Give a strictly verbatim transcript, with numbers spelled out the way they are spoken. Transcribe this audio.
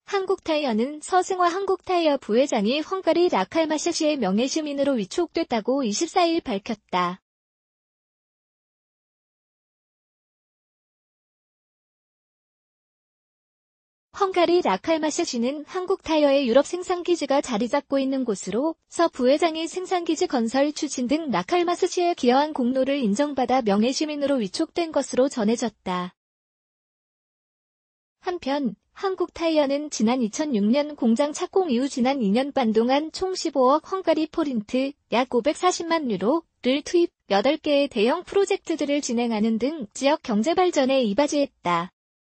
한국타이어는 서승화 한국타이어 부회장이 헝가리 라칼마시시의 명예시민으로 위촉됐다고 이십사일 밝혔다. 헝가리 라칼마시시는 한국타이어의 유럽 생산기지가 자리잡고 있는 곳으로 서 부회장이 생산기지 건설 추진 등 라칼마시시에 기여한 공로를 인정받아 명예시민으로 위촉된 것으로 전해졌다. 한편 한국타이어는 지난 이천육년 공장 착공 이후 지난 이년 반 동안 총 십오억 헝가리 포린트 약 오백사십만 유로를 투입 여덟 개의 대형 프로젝트들을 진행하는 등 지역 경제 발전에 이바지했다.